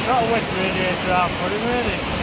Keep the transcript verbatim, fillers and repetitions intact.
Got a wet radiator out for him, really.